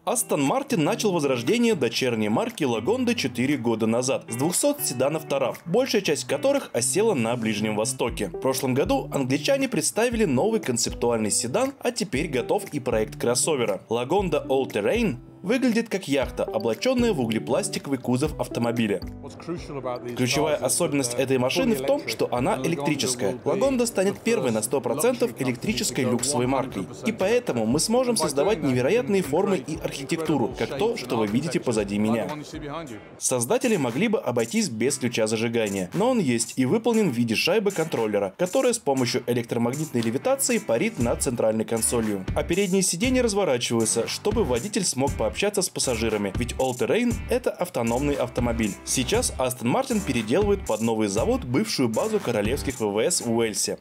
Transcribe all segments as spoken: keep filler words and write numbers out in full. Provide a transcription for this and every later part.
Астон Мартин начал возрождение дочерней марки Лагонда четыре года назад с двухсот седанов Тараф, большая часть которых осела на Ближнем Востоке. В прошлом году англичане представили новый концептуальный седан, а теперь готов и проект кроссовера. Лагонда All Terrain выглядит как яхта, облаченная в углепластиковый кузов автомобиля. Ключевая особенность этой машины в том, что она электрическая. Лагонда станет первой на сто процентов электрической люксовой маркой. И поэтому мы сможем создавать невероятные формы и архитектуру, как то, что вы видите позади меня. Создатели могли бы обойтись без ключа зажигания, но он есть и выполнен в виде шайбы контроллера, которая с помощью электромагнитной левитации парит над центральной консолью. А передние сиденья разворачиваются, чтобы водитель смог пообщаться общаться с пассажирами, ведь All Terrain — это автономный автомобиль. Сейчас Астон Мартин переделывает под новый завод бывшую базу королевских ВВС в Уэльсе.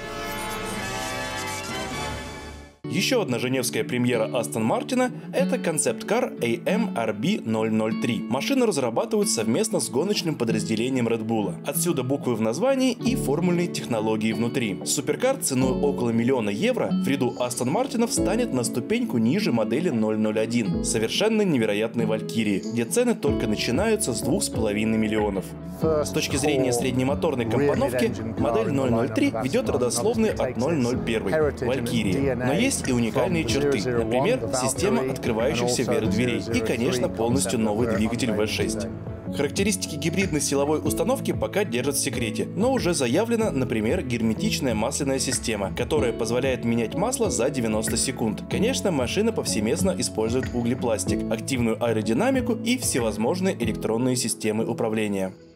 Еще одна женевская премьера Астон Мартина – это концепт-кар эй эм ар би ноль ноль три. Машину разрабатывают совместно с гоночным подразделением Red Bull. Отсюда буквы в названии и формульные технологии внутри. Суперкар ценой около миллиона евро в ряду Астон Мартинов станет на ступеньку ниже модели ноль ноль один, совершенно невероятной Валькирии, где цены только начинаются с двух с половиной миллионов. С точки зрения среднемоторной компоновки, модель ноль ноль три ведет родословные от ноль ноль один Валькирии, но есть и уникальные черты, например, система открывающихся вверх дверей и, конечно, полностью новый двигатель вэ шесть. Характеристики гибридной силовой установки пока держат в секрете, но уже заявлена, например, герметичная масляная система, которая позволяет менять масло за девяносто секунд. Конечно, машина повсеместно использует углепластик, активную аэродинамику и всевозможные электронные системы управления.